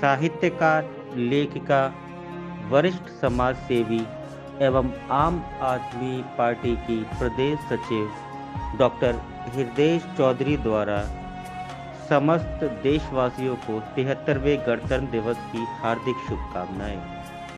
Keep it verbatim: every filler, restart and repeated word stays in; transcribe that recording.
साहित्यकार, लेखिका, वरिष्ठ समाज सेवी एवं आम आदमी पार्टी की प्रदेश सचिव डॉक्टर हृदयेश चौधरी द्वारा समस्त देशवासियों को तिहत्तरवें गणतंत्र दिवस की हार्दिक शुभकामनाएं।